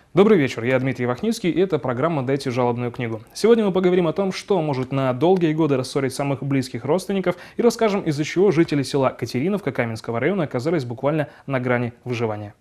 Добрый вечер, я Дмитрий Вахницкий, и это программа «Дайте жалобную книгу». Сегодня мы поговорим о том, что может на долгие годы рассорить самых близких родственников, и расскажем, из-за чего жители села Катериновка Каменского района оказались буквально на грани выживания.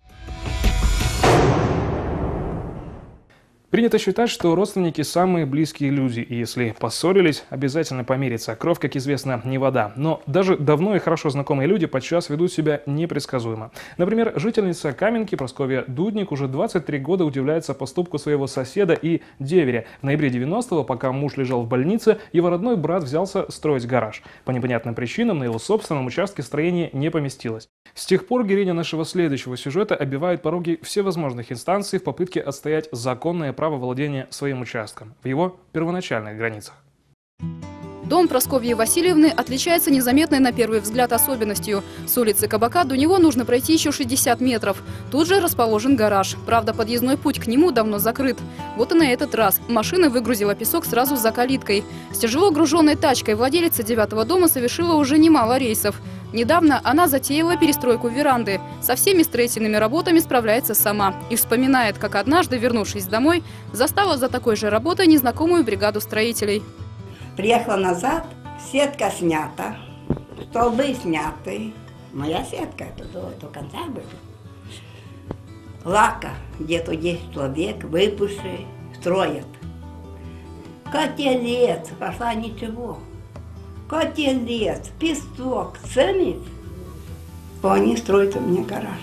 Принято считать, что родственники – самые близкие люди, и если поссорились, обязательно помириться. Кровь, как известно, не вода. Но даже давно и хорошо знакомые люди подчас ведут себя непредсказуемо. Например, жительница Каменки Прасковья Дудник уже 23 года удивляется поступку своего соседа и деверя. В ноябре 90-го, пока муж лежал в больнице, его родной брат взялся строить гараж. По непонятным причинам на его собственном участке строение не поместилось. С тех пор героиня нашего следующего сюжета оббивает пороги всевозможных инстанций в попытке отстоять законное право владения своим участком в его первоначальных границах. Дом Прасковьи Васильевны отличается незаметной на первый взгляд особенностью. С улицы Кабака до него нужно пройти еще 60 метров. Тут же расположен гараж. Правда, подъездной путь к нему давно закрыт. Вот и на этот раз машина выгрузила песок сразу за калиткой. С тяжело груженной тачкой владелица 9-го дома совершила уже немало рейсов. Недавно она затеяла перестройку веранды. Со всеми строительными работами справляется сама. И вспоминает, как однажды, вернувшись домой, застала за такой же работой незнакомую бригаду строителей. Приехала назад, сетка снята, столбы сняты. Моя сетка это до конца была. Лака, где-то 10 человек, выпущи, строят. Котелец, пошла ничего. Котелец, песок, цемент. Они строят у меня гараж.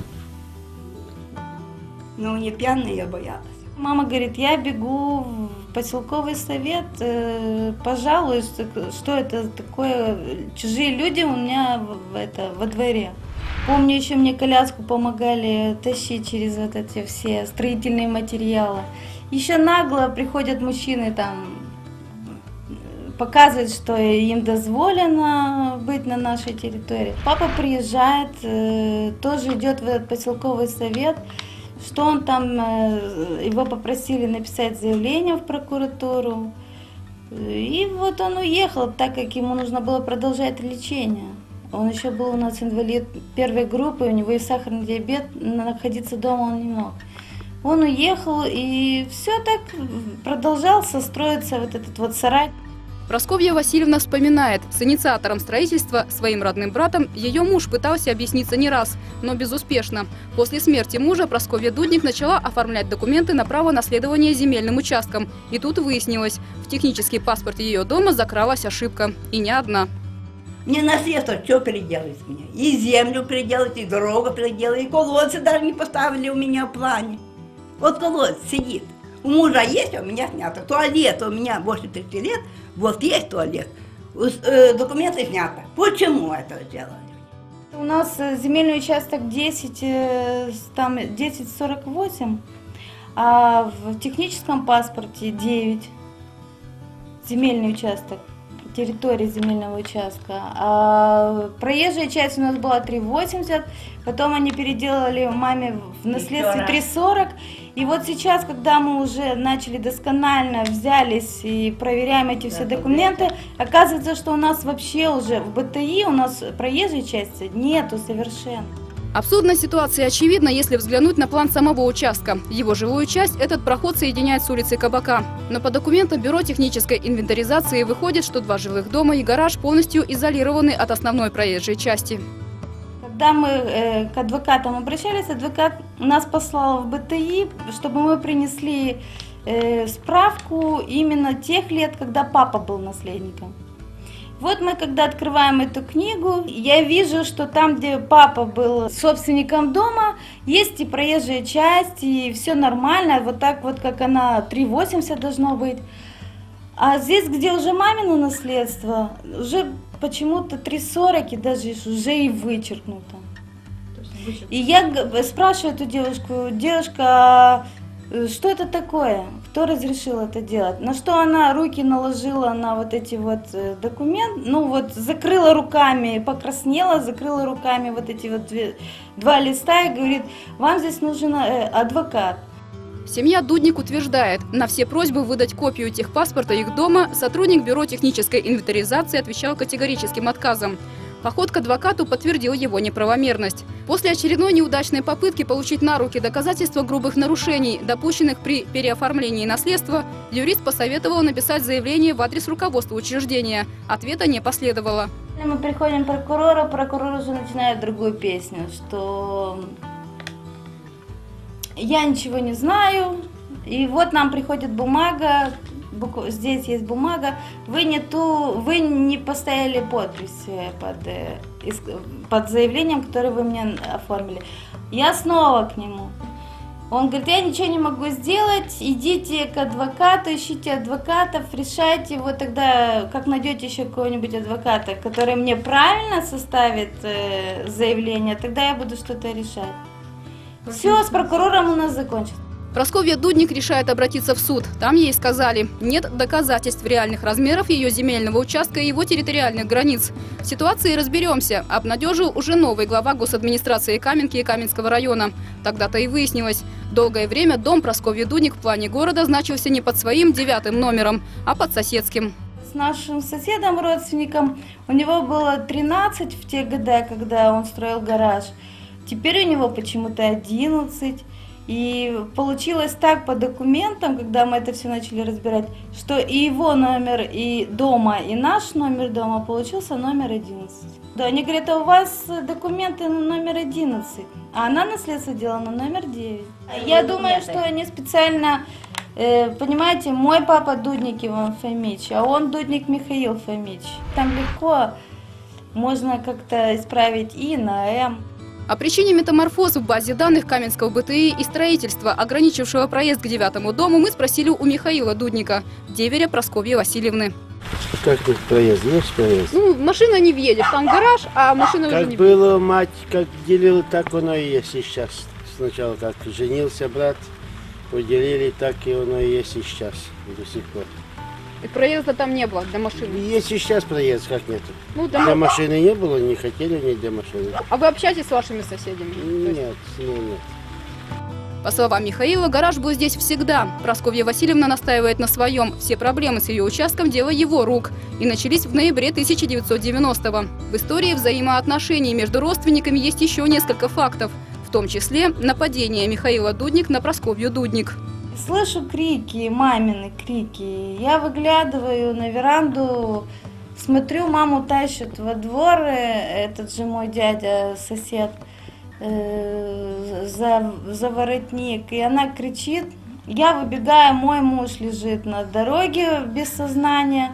Ну, не пьяная я боялась. Мама говорит, я бегу в поселковый совет, пожалуюсь, что это такое, чужие люди у меня во дворе. Помню, еще мне коляску помогали тащить через вот эти все строительные материалы. Еще нагло приходят мужчины там, показывают, что им дозволено быть на нашей территории. Папа приезжает, тоже идет в этот поселковый совет. Что он там, его попросили написать заявление в прокуратуру. И вот он уехал, так как ему нужно было продолжать лечение. Он еще был у нас инвалид первой группы, у него и сахарный диабет, находиться дома он не мог. Он уехал, и все так продолжался строиться вот этот вот сарай. Прасковья Васильевна вспоминает, с инициатором строительства, своим родным братом, ее муж пытался объясниться не раз, но безуспешно. После смерти мужа Прасковья Дудник начала оформлять документы на право наследования земельным участком. И тут выяснилось, в технический паспорт ее дома закралась ошибка. И не одна. Мне наследство что переделать мне? И землю переделать, и дорогу переделать, и колодцы даже не поставили у меня в плане. Вот колодец сидит. У мужа есть, а у меня снято. Туалет у меня больше 30 лет, вот есть туалет. Документы снято. Почему это делали? У нас земельный участок 1048, а в техническом паспорте 9. Земельный участок, территория земельного участка. А проезжая часть у нас была 3,80, потом они переделали маме в наследстве 3,40. И вот сейчас, когда мы уже начали досконально взялись и проверяем эти все документы, оказывается, что у нас вообще уже в БТИ, у нас проезжей части нету совершенно. Абсурдность ситуации очевидна, если взглянуть на план самого участка. Его жилую часть этот проход соединяет с улицей Кабака. Но по документам Бюро технической инвентаризации выходит, что 2 жилых дома и гараж полностью изолированы от основной проезжей части. Когда мы к адвокатам обращались, адвокат нас послал в БТИ, чтобы мы принесли справку именно тех лет, когда папа был наследником. Вот мы, когда открываем эту книгу, я вижу, что там, где папа был собственником дома, есть и проезжая часть, и все нормально, вот так вот, как она, 3,80 должно быть. А здесь, где уже мамино наследство, уже почему-то 3,40 и даже уже и вычеркнуто. И я спрашиваю эту девушку, девушка, что это такое? Кто разрешил это делать? На что она руки наложила на вот эти вот документы, ну вот закрыла руками, покраснела, закрыла руками вот эти вот 2 листа и говорит, вам здесь нужен адвокат. Семья Дудник утверждает, на все просьбы выдать копию техпаспорта их дома сотрудник Бюро технической инвентаризации отвечал категорическим отказом. Поход к адвокату подтвердил его неправомерность. После очередной неудачной попытки получить на руки доказательства грубых нарушений, допущенных при переоформлении наследства, юрист посоветовал написать заявление в адрес руководства учреждения. Ответа не последовало. Мы приходим к прокурору, прокурор уже начинает другую песню, что я ничего не знаю, и вот нам приходит бумага, здесь есть бумага, вы не поставили подпись под заявлением, которое вы мне оформили. Я снова к нему. Он говорит, я ничего не могу сделать, идите к адвокату, ищите адвокатов, решайте, вот тогда, как найдете еще какого-нибудь адвоката, который мне правильно составит заявление, тогда я буду что-то решать. Все, с прокурором у нас закончится. Прасковья Дудник решает обратиться в суд. Там ей сказали, нет доказательств реальных размеров ее земельного участка и его территориальных границ. В ситуации разберемся, обнадежил уже новый глава госадминистрации Каменки и Каменского района. Тогда-то и выяснилось. Долгое время дом Прасковьи Дудник в плане города значился не под своим 9-м номером, а под соседским. С нашим соседом, родственником, у него было 13 в те годы, когда он строил гараж. Теперь у него почему-то 11. И получилось так по документам, когда мы это все начали разбирать, что и его номер и дома, и наш номер дома получился номер 11. Да, они говорят, а у вас документы на номер 11, а она наследство делала на номер 9. Я думаю, что они специально, понимаете, мой папа Дудник Иван Фомич, а он Дудник Михаил Фомич. Там легко можно как-то исправить И на М. О причине метаморфоза в базе данных Каменского БТИ и строительства, ограничившего проезд к 9-му дому, мы спросили у Михаила Дудника, деверя Прасковьи Васильевны. Как тут проезд? Есть проезд? Ну, машина не въедет, там гараж, а машина уже не въедет. Как было, мать как делила, так оно и есть и сейчас. Сначала как женился брат, поделили, так и оно и есть и сейчас, до сих пор. И проезда там не было для машины? Есть и сейчас проезд, как нет. Ну, для машины не было, не хотели ни для машины. А вы общаетесь с вашими соседями? Нет, нет. По словам Михаила, гараж был здесь всегда. Прасковья Васильевна настаивает на своем. Все проблемы с ее участком – дело его рук. И начались в ноябре 1990-го. В истории взаимоотношений между родственниками есть еще несколько фактов. В том числе нападение Михаила Дудник на Прасковью Дудник. Слышу крики, мамины крики. Я выглядываю на веранду, смотрю, маму тащат во двор, этот же мой дядя, сосед, за воротник. И она кричит. Я выбегаю, мой муж лежит на дороге без сознания.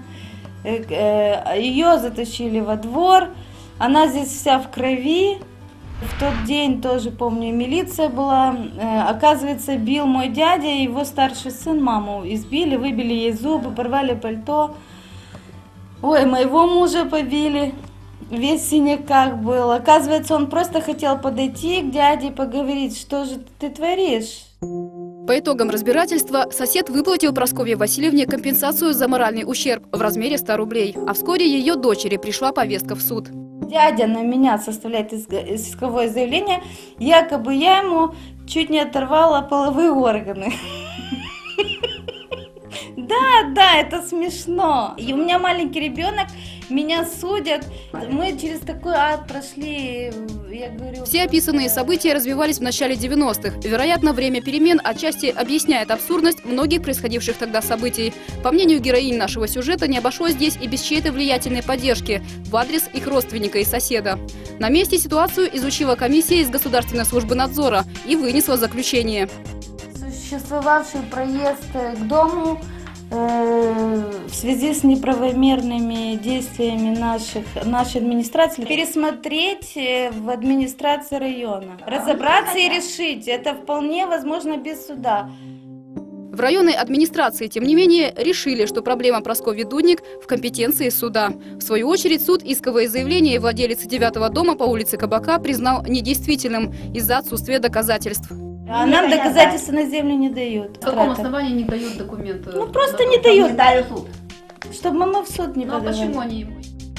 Ее затащили во двор. Она здесь вся в крови. В тот день тоже, помню, милиция была. Оказывается, бил мой дядя и его старший сын маму. Избили, выбили ей зубы, порвали пальто. Ой, моего мужа побили. Весь в синяках был. Оказывается, он просто хотел подойти к дяде и поговорить, что же ты творишь. По итогам разбирательства сосед выплатил Прасковье Васильевне компенсацию за моральный ущерб в размере 100 рублей. А вскоре ее дочери пришла повестка в суд. Дядя на меня составляет исковое заявление, якобы я ему чуть не оторвала половые органы. Да, это смешно. И у меня маленький ребенок, меня судят. Мы через такой ад прошли, я говорю... Все описанные события развивались в начале 90-х. Вероятно, время перемен отчасти объясняет абсурдность многих происходивших тогда событий. По мнению героинь нашего сюжета, не обошлось здесь и без чьей-то влиятельной поддержки в адрес их родственника и соседа. На месте ситуацию изучила комиссия из Государственной службы надзора и вынесла заключение. Существовавший проезд к дому в связи с неправомерными действиями нашей администрации пересмотреть в администрации района, разобраться и решить. Это вполне возможно без суда. В районной администрации, тем не менее, решили, что проблема Прасковьи Дудник в компетенции суда. В свою очередь, суд исковое заявление владелицы 9-го дома по улице Кабака признал недействительным из-за отсутствия доказательств. А нам доказательства на землю не дают. На каком основании не дают документы? Ну просто не дают. Чтобы мы в суд не подавали. А почему они ему?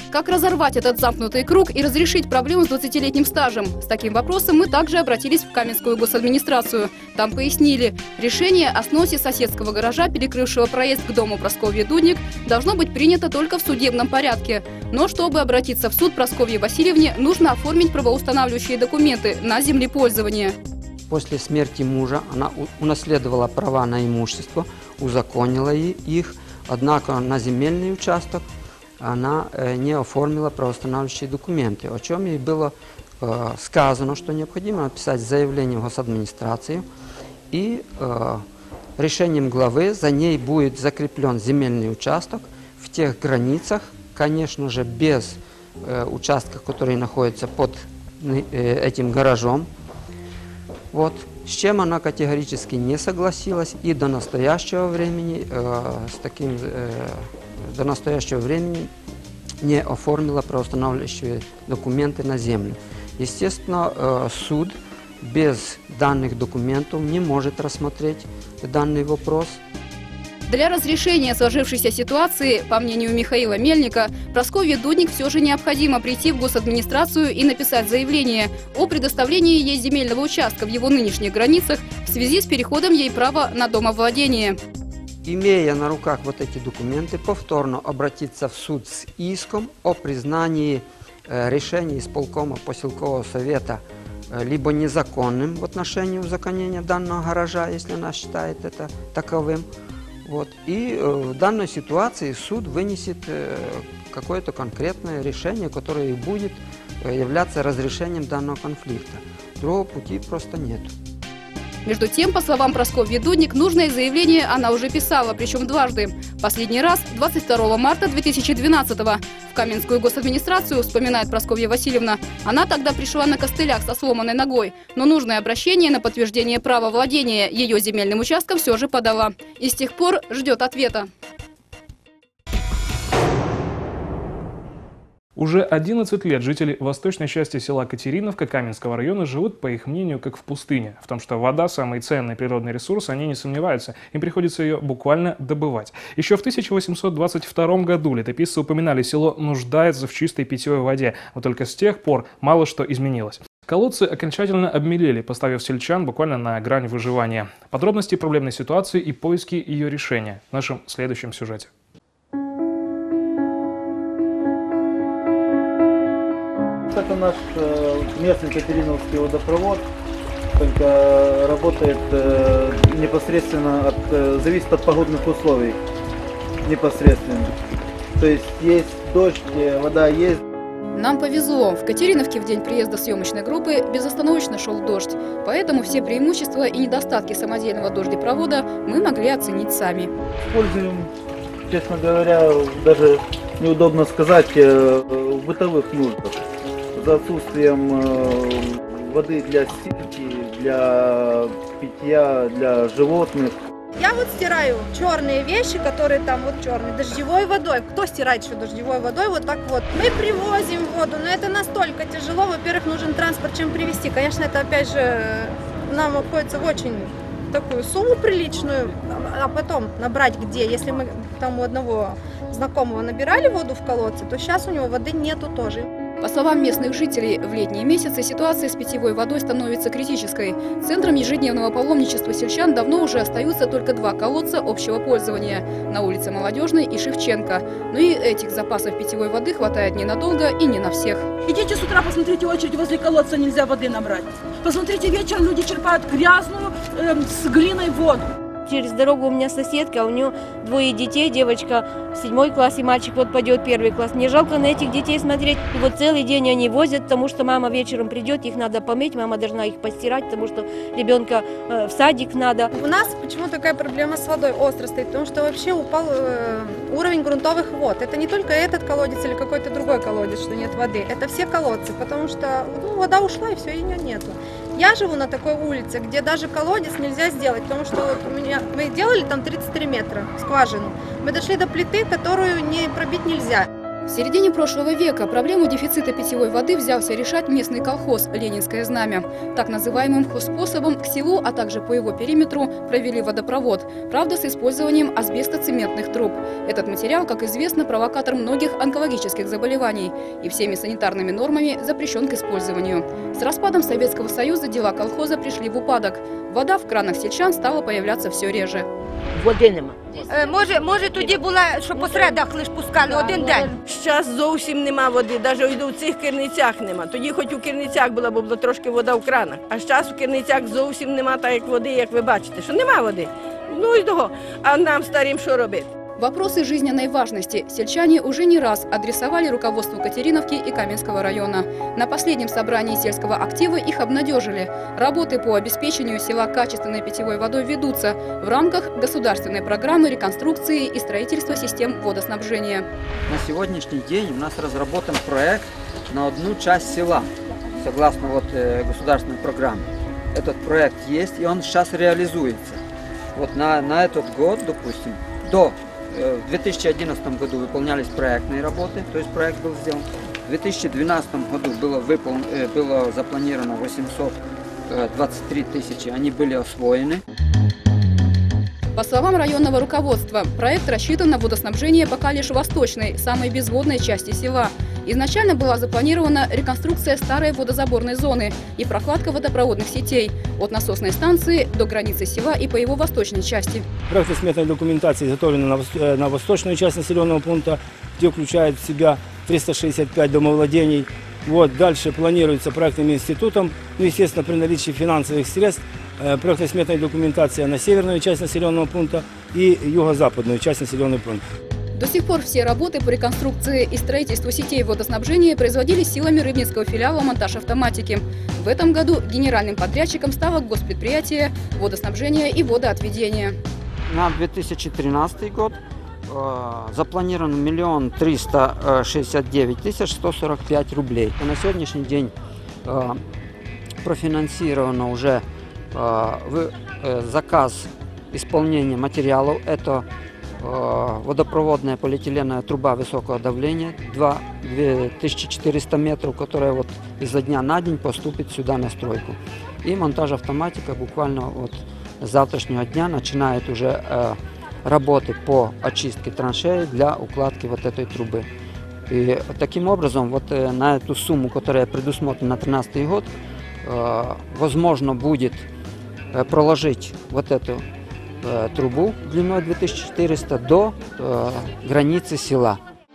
Как разорвать этот замкнутый круг и разрешить проблему с 20-летним стажем? С таким вопросом мы также обратились в Каменскую госадминистрацию. Там пояснили, решение о сносе соседского гаража, перекрывшего проезд к дому Прасковьи Дудник, должно быть принято только в судебном порядке. Но чтобы обратиться в суд Прасковье Васильевне, нужно оформить правоустанавливающие документы на землепользование. После смерти мужа она унаследовала права на имущество, узаконила их, однако на земельный участок она не оформила правоустанавливающие документы, о чем ей было сказано, что необходимо написать заявление в госадминистрацию, и решением главы за ней будет закреплен земельный участок в тех границах, конечно же, без участка, который находится под этим гаражом. Вот, с чем она категорически не согласилась и до настоящего времени не оформила правоустанавливающие документы на землю. Естественно, суд без данных документов не может рассмотреть данный вопрос. Для разрешения сложившейся ситуации, по мнению Михаила Мельника, Прасковье Дудник все же необходимо прийти в госадминистрацию и написать заявление о предоставлении ей земельного участка в его нынешних границах в связи с переходом ей права на домовладение. Имея на руках вот эти документы, повторно обратиться в суд с иском о признании решения исполкома поселкового совета либо незаконным в отношении узаконения данного гаража, если она считает это таковым. Вот. И в данной ситуации суд вынесет какое-то конкретное решение, которое и будет являться разрешением данного конфликта. Другого пути просто нет. Между тем, по словам Прасковьи Дудник, нужное заявление она уже писала, причем дважды. Последний раз 22 марта 2012-го. В Каменскую госадминистрацию, вспоминает Прасковья Васильевна, она тогда пришла на костылях со сломанной ногой, но нужное обращение на подтверждение права владения ее земельным участком все же подала. И с тех пор ждет ответа. Уже 11 лет жители восточной части села Катериновка Каменского района живут, по их мнению, как в пустыне. В том, что вода – самый ценный природный ресурс, они не сомневаются. Им приходится ее буквально добывать. Еще в 1822 году летописцы упоминали, село нуждается в чистой питьевой воде. Но только с тех пор мало что изменилось. Колодцы окончательно обмелели, поставив сельчан буквально на грань выживания. Подробности проблемной ситуации и поиски ее решения в нашем следующем сюжете. Это наш местный Катериновский водопровод, только работает непосредственно зависит от погодных условий непосредственно. То есть есть дождь, вода есть. Нам повезло. В Катериновке в день приезда съемочной группы безостановочно шел дождь. Поэтому все преимущества и недостатки самодельного дождепровода мы могли оценить сами. Используем, честно говоря, даже неудобно сказать, в бытовых нуждах. За отсутствием воды для стирки, для питья, для животных. Я вот стираю черные вещи, которые там вот черные, дождевой водой. Кто стирает еще дождевой водой? Вот так вот. Мы привозим воду, но это настолько тяжело. Во-первых, нужен транспорт, чем привезти. Конечно, это опять же нам обходится в очень такую сумму приличную, а потом набрать где? Если мы там у одного знакомого набирали воду в колодце, то сейчас у него воды нету тоже. По словам местных жителей, в летние месяцы ситуация с питьевой водой становится критической. Центром ежедневного паломничества сельчан давно уже остаются только два колодца общего пользования – на улице Молодежной и Шевченко. Но и этих запасов питьевой воды хватает ненадолго и не на всех. Идите с утра, посмотрите, очередь возле колодца, нельзя воды набрать. Посмотрите, вечером люди черпают грязную с глиной воду. Через дорогу у меня соседка, у нее двое детей, девочка в 7 класс и мальчик вот пойдет в 1 класс. Мне жалко на этих детей смотреть. И вот целый день они возят, потому что мама вечером придет, их надо помыть, мама должна их постирать, потому что ребенка в садик надо. У нас почему такая проблема с водой остро стоит, потому что вообще упал уровень грунтовых вод. Это не только этот колодец или какой-то другой колодец, что нет воды, это все колодцы, потому что вода ушла и все, ее нету. Я живу на такой улице, где даже колодец нельзя сделать, потому что вот мы делали там 33 метра скважину. Мы дошли до плиты, которую не пробить нельзя. В середине прошлого века проблему дефицита питьевой воды взялся решать местный колхоз «Ленинское знамя». Так называемым хозспособом к селу, а также по его периметру провели водопровод. Правда, с использованием асбестоцементных труб. Этот материал, как известно, провокатор многих онкологических заболеваний и всеми санитарными нормами запрещен к использованию. С распадом Советского Союза дела колхоза пришли в упадок. Вода в кранах сельчан стала появляться все реже. Води нема. Може тоді була, що по середах лише пускали один день. Зараз зовсім нема води, навіть у цих керницях нема. Тоді хоч у керницях була, бо була трошки вода в кранах. А зараз у керницях зовсім нема так, як води, як ви бачите, що нема води. Ну і того. А нам старим що робити? Вопросы жизненной важности сельчане уже не раз адресовали руководству Катериновки и Каменского района. На последнем собрании сельского актива их обнадежили. Работы по обеспечению села качественной питьевой водой ведутся в рамках государственной программы реконструкции и строительства систем водоснабжения. На сегодняшний день у нас разработан проект на одну часть села, согласно государственной программе. Этот проект есть, и он сейчас реализуется. Вот на этот год, допустим, в 2011 году выполнялись проектные работы, то есть проект был сделан. В 2012 году было запланировано 823 тысячи, они были освоены. По словам районного руководства, проект рассчитан на водоснабжение пока лишь восточной, самой безводной части села. Изначально была запланирована реконструкция старой водозаборной зоны и прокладка водопроводных сетей от насосной станции до границы села и по его восточной части. Проектно-сметная документация изготовлена на восточную часть населенного пункта, где включает в себя 365 домовладений. Дальше планируется проектным институтом, естественно, при наличии финансовых средств, проектно-сметная документация на северную часть населенного пункта и юго-западную часть населенного пункта. До сих пор все работы по реконструкции и строительству сетей водоснабжения производились силами рыбницкого филиала «Монтаж автоматики». В этом году генеральным подрядчиком стало госпредприятие водоснабжения и водоотведения. На 2013 год запланировано 1 369 145 рублей. На сегодняшний день профинансировано уже заказ исполнения материалов. Это водопроводная полиэтиленовая труба высокого давления 2400 метров, которая изо дня на день поступит сюда на стройку. И монтаж автоматика буквально с завтрашнего дня начинает уже работы по очистке траншеи для укладки этой трубы. И таким образом на эту сумму, которая предусмотрена на 2013 год, возможно будет проложить эту трубу длиной 2400 до границы села.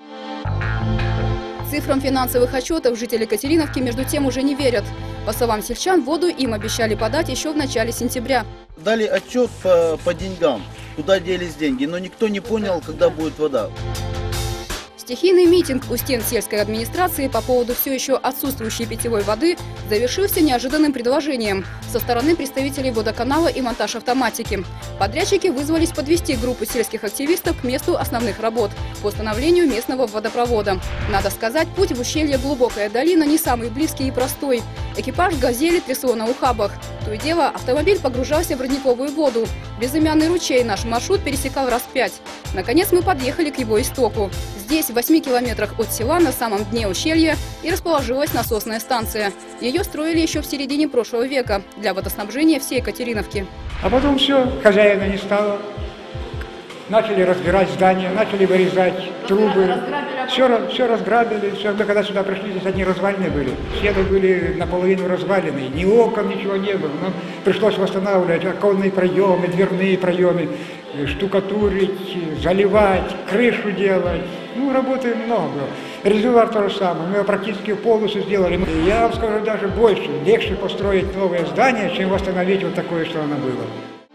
Цифрам финансовых отчетов жители Катериновки между тем уже не верят. По словам сельчан, воду им обещали подать еще в начале сентября. Дали отчет по деньгам, куда делись деньги, но никто не понял, когда будет вода. Стихийный митинг у стен сельской администрации по поводу все еще отсутствующей питьевой воды завершился неожиданным предложением со стороны представителей водоканала и монтаж автоматики. Подрядчики вызвались подвести группу сельских активистов к месту основных работ по установлению местного водопровода. Надо сказать, путь в ущелье Глубокая долина не самый близкий и простой. Экипаж «Газели» трясло на ухабах. То и дело, автомобиль погружался в родниковую воду. Безымянный ручей наш маршрут пересекал раз 5. Наконец мы подъехали к его истоку. Здесь, в 8 километрах от села, на самом дне ущелья, и расположилась насосная станция. Ее строили еще в середине прошлого века для водоснабжения всей Катериновки. А потом все, хозяина не стало. Начали разбирать здания, начали вырезать трубы. Все разграбили. Мы когда сюда пришли, здесь одни развалины были. Стены были наполовину развалены. Ни окон, ничего не было. Нам пришлось восстанавливать оконные проемы, дверные проемы, штукатурить, заливать, крышу делать. Работы много. Резервуар то же самое. Мы его практически полностью сделали. Я вам скажу даже больше. Легче построить новое здание, чем восстановить такое, что оно было.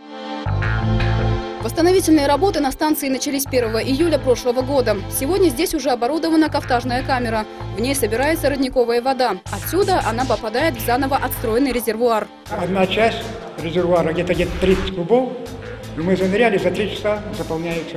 Восстановительные работы на станции начались 1 июля прошлого года. Сегодня здесь уже оборудована кафтажная камера. В ней собирается родниковая вода. Отсюда она попадает в заново отстроенный резервуар. Одна часть резервуара, где-то 30 кубов. Мы заныряли, за 3 часа заполняется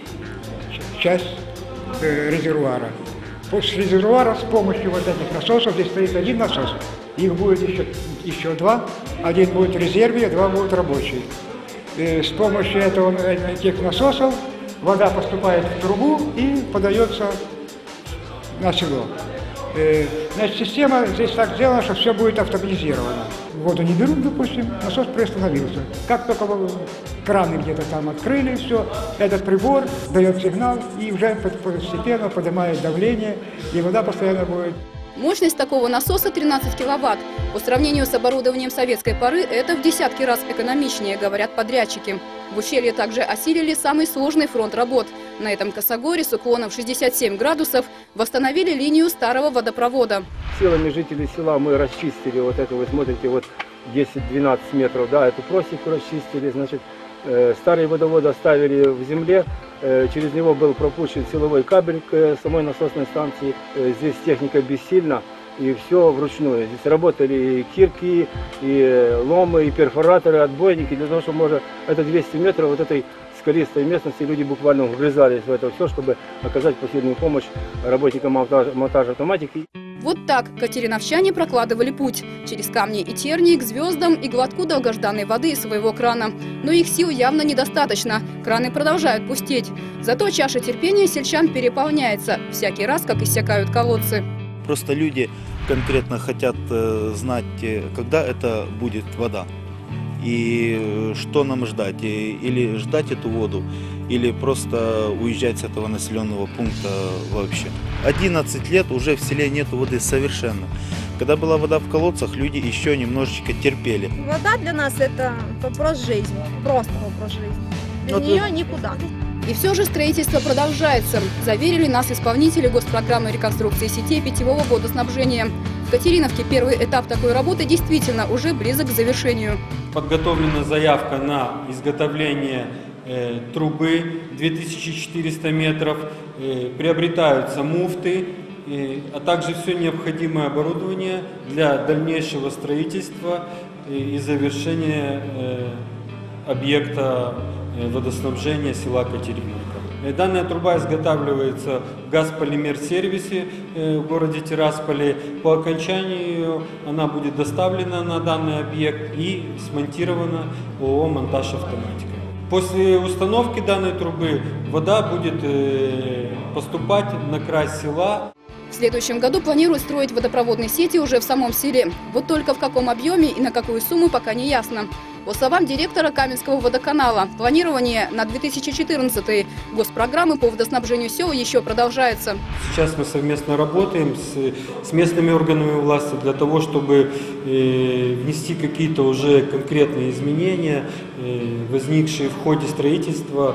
часть резервуара. С резервуара с помощью этих насосов, здесь стоит один насос. Их будет еще 2. Один будет в резерве, 2 будут рабочие. С помощью этих насосов вода поступает в трубу и подается на село. Значит, система здесь так сделана, что все будет автоматизировано. Воду не берут, допустим, насос приостановился. Как только краны где-то там открыли, все, этот прибор дает сигнал и уже постепенно поднимает давление, и вода постоянно будет. Мощность такого насоса 13 киловатт. По сравнению с оборудованием советской поры это в десятки раз экономичнее, говорят подрядчики. В ущелье также осилили самый сложный фронт работ. На этом косогоре с уклоном 67 градусов восстановили линию старого водопровода. Силами жителей села мы расчистили вот это, вы смотрите, вот 10-12 метров, да, эту просеку расчистили, значит, старый водовод оставили в земле, через него был пропущен силовой кабель к самой насосной станции. Здесь техника бессильна, и все вручную. Здесь работали и кирки, и ломы, и перфораторы, отбойники, для того, чтобы можно это 200 метров вот этой скалистой местности, люди буквально вгрызались в это все, чтобы оказать посильную помощь работникам монтажа автоматики. Вот так катериновчане прокладывали путь через камни и тернии к звездам и глотку долгожданной воды из своего крана. Но их сил явно недостаточно. Краны продолжают пустеть. Зато чаша терпения сельчан переполняется всякий раз, как иссякают колодцы. Просто люди конкретно хотят знать, когда это будет вода. И что нам ждать? Или ждать эту воду, или просто уезжать с этого населенного пункта вообще. 11 лет уже в селе нет воды совершенно. Когда была вода в колодцах, люди еще немножечко терпели. Вода для нас это вопрос жизни, просто вопрос жизни. Без нее никуда. И все же строительство продолжается, заверили нас исполнители госпрограммы реконструкции сетей питьевого водоснабжения. В Катериновке первый этап такой работы действительно уже близок к завершению. Подготовлена заявка на изготовление трубы 2400 метров, приобретаются муфты, а также все необходимое оборудование для дальнейшего строительства и завершения объекта водоснабжения села Катериновка. Данная труба изготавливается в газполимер-сервисе в городе Тирасполе. По окончании ее она будет доставлена на данный объект и смонтирована ООО «Монтаж Автоматика». После установки данной трубы вода будет поступать на край села. В следующем году планируют строить водопроводные сети уже в самом селе. Вот только в каком объеме и на какую сумму пока не ясно. По словам директора Каменского водоканала, планирование на 2014 госпрограммы по водоснабжению сел еще продолжается. Сейчас мы совместно работаем с местными органами власти для того, чтобы внести какие-то уже конкретные изменения, возникшие в ходе строительства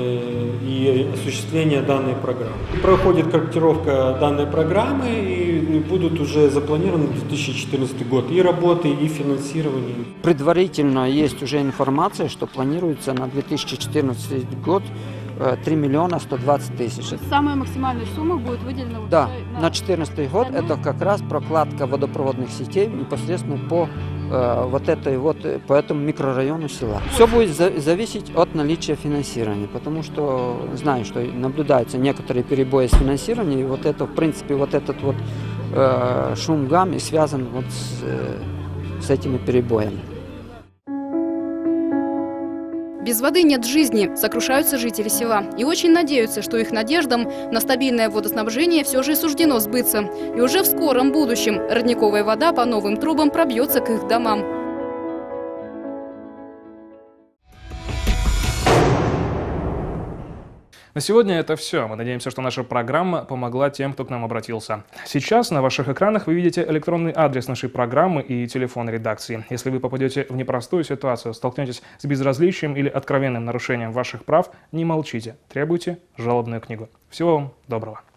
и осуществления данной программы. Проходит корректировка данной программы и будут уже запланированы 2014 год и работы, и финансирование. Предварительно есть уже информация, что планируется на 2014 год 3 миллиона 120 тысяч. Самая максимальная сумма будет выделена? Да, на 2014 год это как раз прокладка водопроводных сетей непосредственно по по этому микрорайону села. Все будет зависеть от наличия финансирования, потому что знаю, что наблюдаются некоторые перебои с финансированием, и вот это, в принципе, вот этот вот шум гам и связан вот с этими перебоями. Без воды нет жизни, сокрушаются жители села. И очень надеются, что их надеждам на стабильное водоснабжение все же суждено сбыться. И уже в скором будущем родниковая вода по новым трубам пробьется к их домам. На сегодня это все. Мы надеемся, что наша программа помогла тем, кто к нам обратился. Сейчас на ваших экранах вы видите электронный адрес нашей программы и телефон редакции. Если вы попадете в непростую ситуацию, столкнетесь с безразличием или откровенным нарушением ваших прав, не молчите, требуйте жалобную книгу. Всего вам доброго.